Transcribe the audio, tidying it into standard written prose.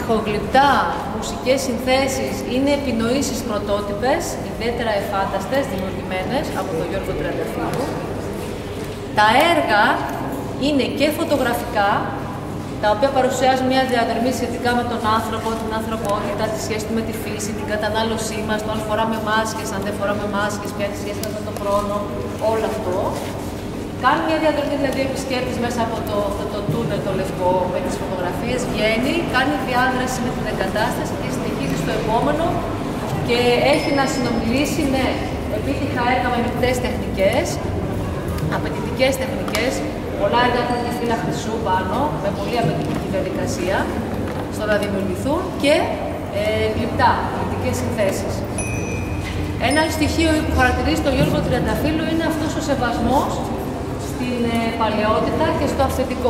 ηχογλυπτά, μουσικές συνθέσεις είναι επινοήσεις πρωτότυπες, ιδιαίτερα εφάνταστες, δημιουργημένες από τον Γιώργο Τριανταφύλου. Τα έργα είναι και φωτογραφικά, τα οποία παρουσιάζουν μια διαδρομή σχετικά με τον άνθρωπο, την ανθρωπότητα, τη σχέση του με τη φύση, την κατανάλωσή μας, το αν φοράμε μάσκες, αν δεν φοράμε μάσκες, ποια είναι η σχέση με τον χρόνο, όλο αυτό. Κάνει μια διαδρομή, δηλαδή ο επισκέπτης μέσα από το τούνελ το λευκό με τις φωτογραφίες, βγαίνει, κάνει διάδραση με την εγκατάσταση και συνεχίζει στο επόμενο και έχει να συνομιλήσει με επίτυχα έργα με μεικτές τεχνικές, απαιτητικές τεχνικές. Πολλά έργα έχουν και φύλλα χρυσού πάνω, με πολύ απαιτητική διαδικασία, στο να δημιουργηθούν και γλυπτά, γλυπτικές συνθέσεις. Ένα άλλο στοιχείο που χαρακτηρίζει τον Γιώργο Τριανταφύλου είναι αυτός ο σεβασμός στην παλαιότητα και στο αυθεντικό.